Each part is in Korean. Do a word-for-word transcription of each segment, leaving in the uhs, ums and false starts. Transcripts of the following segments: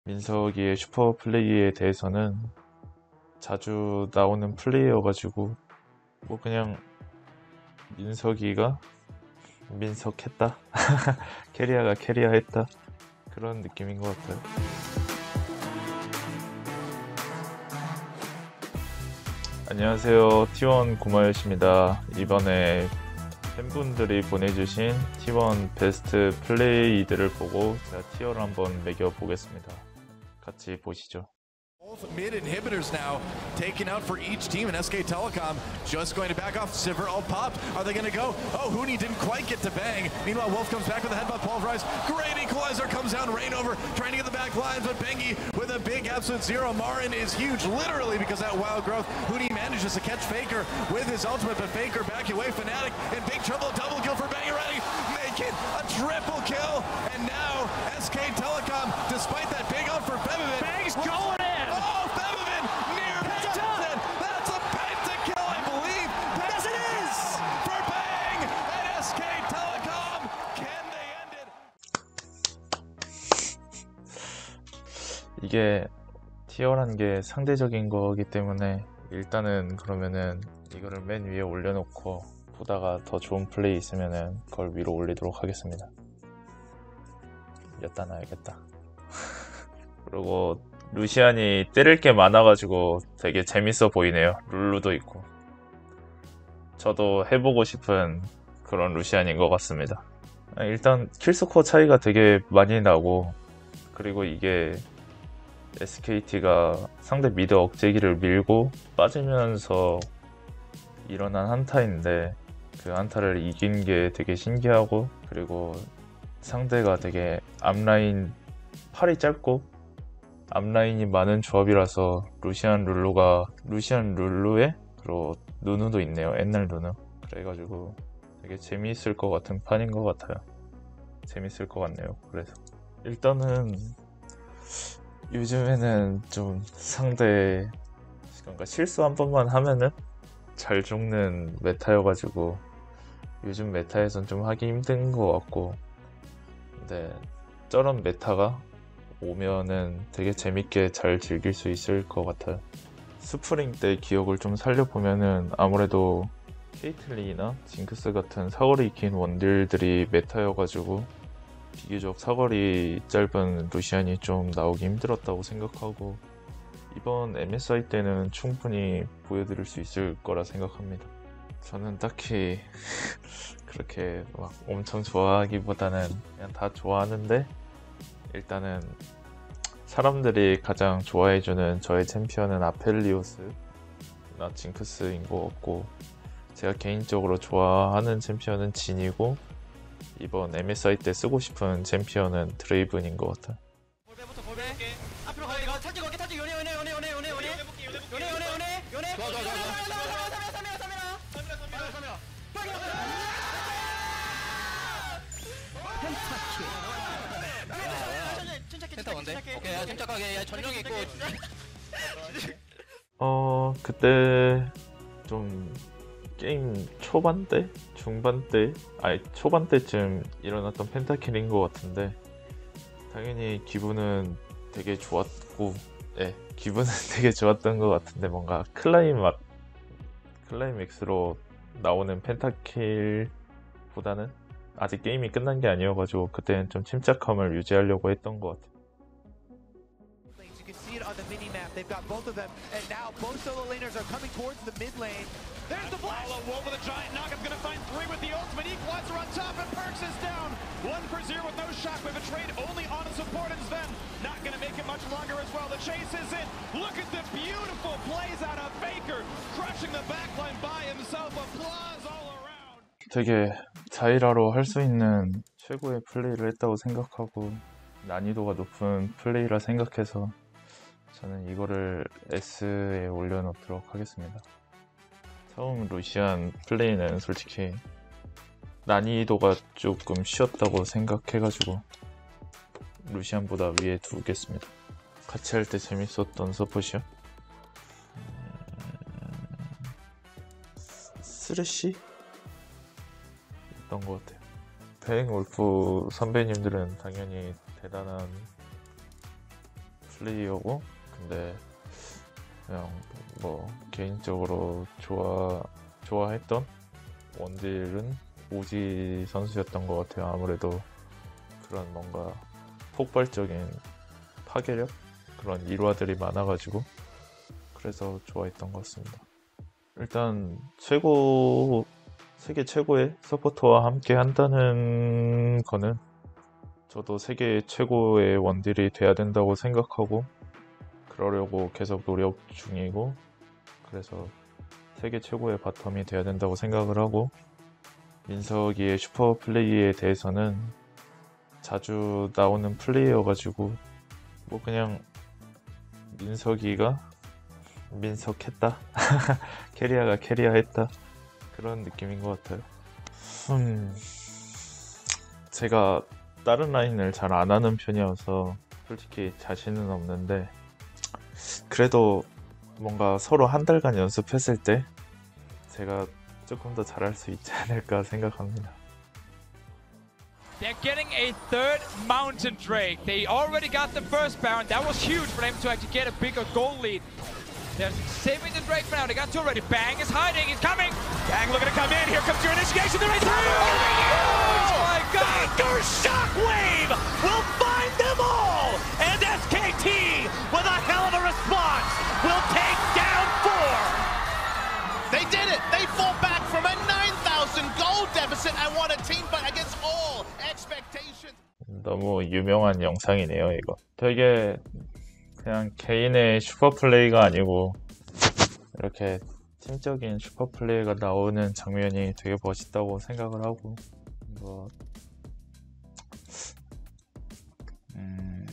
민석이의 슈퍼 플레이에 대해서는 자주 나오는 플레이여가지고 뭐 그냥 민석이가 민석했다 캐리아가 캐리아 했다 그런 느낌인 것 같아요. 안녕하세요, 티원 구마요시입니다. 이번에 팬분들이 보내주신 티원 베스트 플레이들을 보고 제가 티어를 한번 매겨보겠습니다. 같이 보시죠. Both mid inhibitors now taken out for each team, and S K Telecom just going to back off. Sivir all popped. Are they going to go? Oh, Huni didn't quite get to bang. Meanwhile, Wolf comes back with a headbutt. Pulverize. Great equalizer comes down. Rain over trying to get the back lines, but Bengi with a big absolute zero. Marin is huge, literally, because that wild growth. Huni manages to catch Faker with his ultimate, but Faker backing away. Fnatic in big trouble. Double kill for Bengi. Ready, make it a triple kill, and now S K Telecom, despite that big out for Bevivin, Bang's going in. Oh, Bevivin near Penta. That's a pentakill, I believe. Yes, it is. For Bang and S K Telecom. Can they end it? 이게 티어란 게 상대적인 거기 때문에 일단은 그러면은 이거를 맨 위에 올려놓고 보다가 더 좋은 플레이 있으면은 그걸 위로 올리도록 하겠습니다. 여따 놔야겠다. 그리고 루시안이 때릴 게 많아가지고 되게 재밌어 보이네요. 룰루도 있고. 저도 해보고 싶은 그런 루시안인 것 같습니다. 일단 킬스코어 차이가 되게 많이 나고, 그리고 이게 에스케이티가 상대 미드 억제기를 밀고 빠지면서 일어난 한타인데 그 한타를 이긴 게 되게 신기하고, 그리고 상대가 되게 앞라인 팔이 짧고 앞라인이 많은 조합이라서 루시안 룰루가 루시안 룰루에 그리고 누누도 있네요. 옛날 누누. 그래가지고 되게 재미있을 것 같은 판인 것 같아요. 재밌을 것 같네요. 그래서 일단은 요즘에는 좀 상대 그러니까 실수 한 번만 하면은 잘 죽는 메타여가지고 요즘 메타에선 좀 하기 힘든 것 같고, 근데 저런 메타가 오면은 되게 재밌게 잘 즐길 수 있을 것 같아요. 스프링 때 기억을 좀 살려보면은 아무래도 케이틀린이나 징크스 같은 사거리 긴 원딜들이 메타여가지고 비교적 사거리 짧은 루시안이 좀 나오기 힘들었다고 생각하고, 이번 엠에스아이 때는 충분히 보여드릴 수 있을 거라 생각합니다. 저는 딱히 그렇게 막 엄청 좋아하기보다는 그냥 다 좋아하는데, 일단은 사람들이 가장 좋아해주는 저의 챔피언은 아펠리오스나 징크스인 것 같고, 제가 개인적으로 좋아하는 챔피언은 진이고, 이번 엠에스아이 때 쓰고 싶은 챔피언은 드레이븐인 것 같아요. 볼배부터 볼배. 앞으로 가. 이거 탈지 거기 탈지 요네 요네 요네 요네 요네 요네 요네 요네 요네 요네. 좋아 좋아 좋아. 삼이라 삼이라 삼이라 삼이라 삼이라. 펜타킬. 펜타 뭔데? 오케이, 야 침착하게. 야 전령 있고. 어 그때 좀 게임 초반 때? 중반 때? 아니 초반 때쯤 일어났던 펜타킬인 것 같은데, 당연히 기분은 되게 좋았고, 예, 기분은 되게 좋았던 것 같은데, 뭔가 클라이막, 클라이맥스로 나오는 펜타킬보다는 아직 게임이 끝난 게 아니어가지고 그때는 좀 침착함을 유지하려고 했던 것 같아요. You can see it on the mini map. They've got both of them, and now both solo laners are coming towards the mid lane. There's the flash. Wolf with a giant knock. I'm gonna find three with the ultimate equalizer on top, and Perks is down. One for zero with no shockwave. A trade only on a support, and Sven not gonna make it much longer as well. The chase is in. Look at the beautiful plays out of Faker, crushing the backline by himself. Applause all around. 되게 자이라로 할 수 있는 최고의 플레이를 했다고 생각하고, 난이도가 높은 플레이라 생각해서 저는 이거를 S에 올려놓도록 하겠습니다. 처음 루시안 플레이는 솔직히 난이도가 조금 쉬웠다고 생각해가지고 루시안보다 위에 두겠습니다. 같이 할 때 재밌었던 서폿이요? 쓰레쉬? 있던 것 같아요. 뱅 울프 선배님들은 당연히 대단한 플레이어고, 근데 그냥 뭐 개인적으로 좋아 좋아했던 원딜은 오지 선수였던 것 같아요. 아무래도 그런 뭔가 폭발적인 파괴력, 그런 일화들이 많아가지고 그래서 좋아했던 것 같습니다. 일단 최고 세계 최고의 서포터와 함께 한다는 거는 저도 세계 최고의 원딜이 돼야 된다고 생각하고 그러려고 계속 노력 중이고, 그래서 세계 최고의 바텀이 돼야 된다고 생각을 하고, 민석이의 슈퍼 플레이에 대해서는 자주 나오는 플레이여가지고 뭐 그냥 민석이가 민석했다 캐리아가 캐리아했다 그런 느낌인 것 같아요. 음, 제가 다른 라인을 잘 안 하는 편이어서 솔직히 자신은 없는데, 그래도 뭔가 서로 한 달간 연습했을 때 제가 조금 더 잘할 수 있지 않을까 생각합니다. They're getting a third Mountain Drake. They already got the first Baron. That was huge for them to actually get a bigger goal lead. They're saving the Drake for now. They got two already. Bang is hiding. He's coming. Bang looking to come in. Here comes your initiation. They're right through. Oh my God! Baker Shockwave will find them all. And S K T, with a hell of a response, will take down four. They did it. They fall back from a nine thousand goal deficit and won a team fight against all expectations. 너무 유명한 영상이네요. 이거 되게 그냥 개인의 슈퍼플레이가 아니고 이렇게 팀적인 슈퍼플레이가 나오는 장면이 되게 멋있다고 생각을 하고, 뭐 음,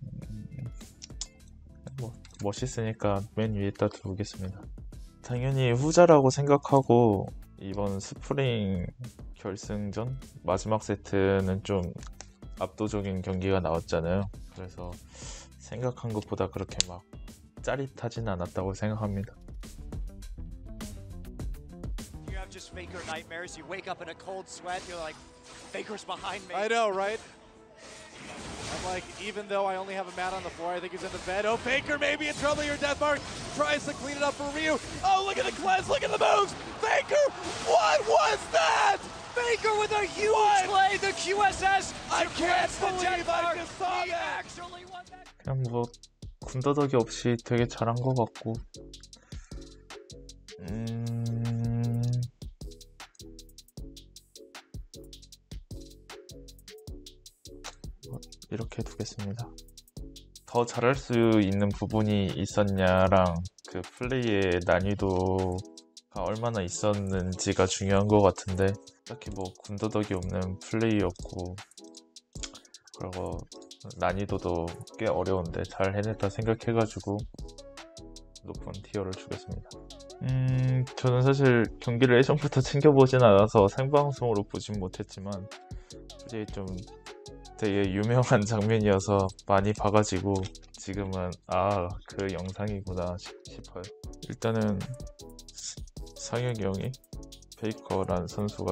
뭐 멋있으니까 맨 위에다 두겠습니다. 당연히 후자라고 생각하고, 이번 스프링 결승전 마지막 세트는 좀 압도적인 경기가 나왔잖아요. 그래서 생각한 것보다 그렇게 막 짜릿하진 않았다고 생각합니다. You have just Faker nightmares. You wake up in a cold sweat. You're like, Faker's behind me. I know, right? I'm like, even though I only have a mat on the floor, I think he's in the bed. Oh, Faker may be in trouble here. Deathmark tries to clean it up for Ryu. Oh, look at the cleanse. Look at the moves. Faker, what was that? Faker with a huge What? play. The Q S S. I can't suppressed the believe I Deathmark. just saw He that. actually won that. 그냥 뭐 군더더기 없이 되게 잘한 것 같고, 음... 이렇게 두겠습니다. 더 잘할 수 있는 부분이 있었냐랑 그 플레이의 난이도가 얼마나 있었는지가 중요한 것 같은데, 딱히 뭐 군더더기 없는 플레이였고, 그리고 난이도도 꽤 어려운데 잘 해냈다 생각해가지고 높은 티어를 주겠습니다. 음, 저는 사실 경기를 예전부터 챙겨보진 않아서 생방송으로 보진 못했지만 솔직히 좀 되게 유명한 장면이어서 많이 봐가지고 지금은 아, 그 영상이구나 싶어요. 일단은 상혁이 형이 페이커란 선수가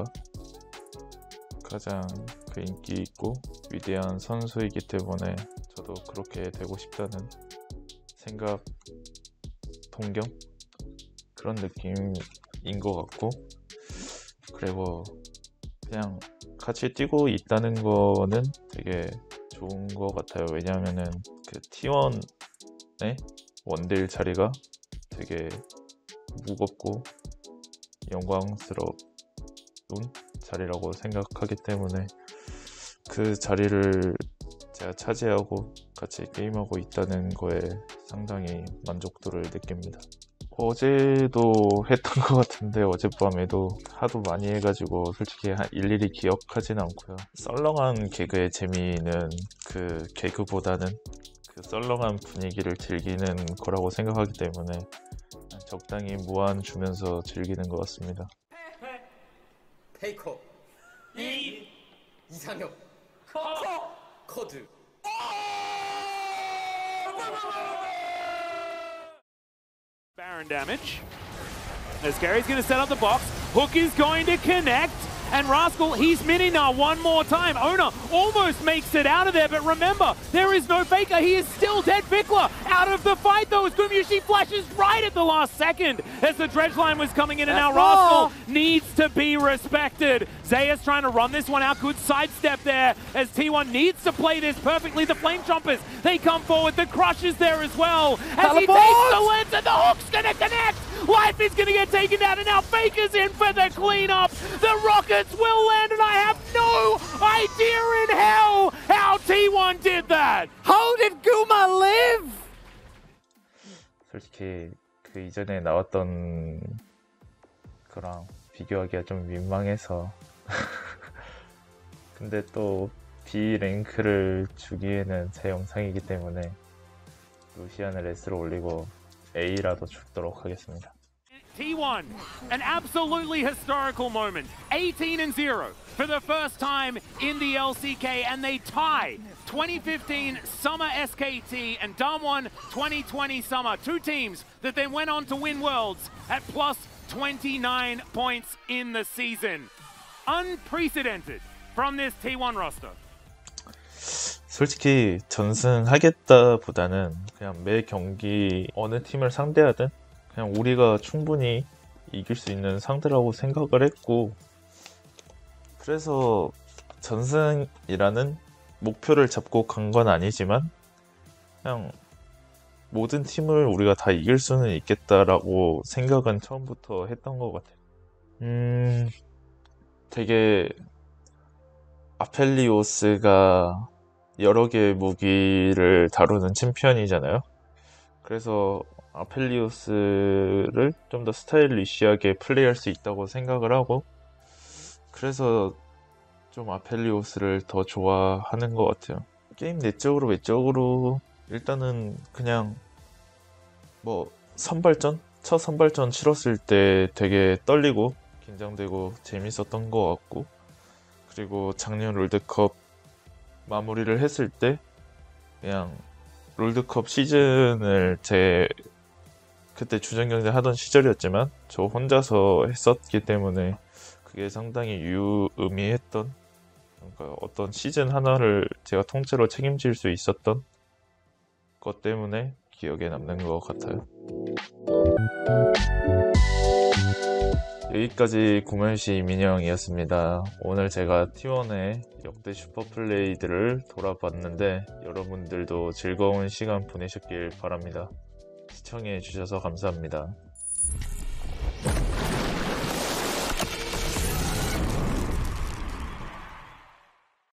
가장 그 인기 있고 위대한 선수이기 때문에 저도 그렇게 되고 싶다는 생각, 동경 그런 느낌인 것 같고, 그리고 그냥 같이 뛰고 있다는 거는 되게 좋은 것 같아요. 왜냐하면은 그 티원의 원딜 자리가 되게 무겁고 영광스러운 자리라고 생각하기 때문에 그 자리를 제가 차지하고 같이 게임하고 있다는 거에 상당히 만족도를 느낍니다. 어제도 했던 것 같은데 어젯밤에도 하도 많이 해가지고 솔직히 일일이 기억하진 않고요. 썰렁한 개그의 재미는 그 개그보다는 그 썰렁한 분위기를 즐기는 거라고 생각하기 때문에 적당히 무한 주면서 즐기는 것 같습니다. 페이커 이 이상혁 커 커드 Baron damage. As Gary's going to set up the box, Hook is going to connect. And Rascal, he's Mininar one more time. Owner almost makes it out of there, but remember, there is no Faker. He is still dead. Vikla out of the fight, though, as Gumyushi flashes right at the last second as the dredge line was coming in, and now Rascal needs to be respected. Zeus trying to run this one out. Good sidestep there as T one needs to play this perfectly. The Flame Chompers, they come forward. The Crush is there as well. As he takes the lens, and the hook's going to connect. Life is going to get taken down, and now Faker's in for the cleanup. The Rockets will land, and I have no idea in hell how T one did that. How did Guma live? 솔직히 그 이전에 나왔던 거랑 비교하기가 좀 민망해서 근데 또 B 랭크를 주기에는 제 영상이기 때문에 루시안을 S로 올리고 A라도 죽도록 하겠습니다. T one, an absolutely historical moment. eighteen and zero for the first time in the L C K, and they tie twenty fifteen Summer S K T and Damwon twenty twenty Summer. Two teams that then went on to win Worlds at plus twenty-nine points in the season. Unprecedented from this T one roster. 솔직히 전승하겠다보다는 그냥 매 경기 어느 팀을 상대하든 그냥 우리가 충분히 이길 수 있는 상대라고 생각을 했고, 그래서 전승이라는 목표를 잡고 간 건 아니지만 그냥 모든 팀을 우리가 다 이길 수는 있겠다라고 생각은 처음부터 했던 것 같아요. 음, 되게 아펠리오스가 여러 개의 무기를 다루는 챔피언이잖아요. 그래서 아펠리오스를 좀 더 스타일리시하게 플레이할 수 있다고 생각을 하고, 그래서 좀 아펠리오스를 더 좋아하는 것 같아요. 게임 내적으로 외적으로 일단은 그냥 뭐 선발전? 첫 선발전 치렀을 때 되게 떨리고 긴장되고 재밌었던 것 같고, 그리고 작년 롤드컵 마무리를 했을 때 그냥 롤드컵 시즌을 제 그때 주전 경쟁 하던 시절이었지만 저 혼자서 했었기 때문에 그게 상당히 유의미했던, 그러니까 어떤 시즌 하나를 제가 통째로 책임질 수 있었던 것 때문에 기억에 남는 것 같아요. 여기까지 구면시 민영이었습니다. 오늘 제가 티 원의 역대 슈퍼플레이들을 돌아봤는데 여러분들도 즐거운 시간 보내셨길 바랍니다. 시청해 주셔서 감사합니다.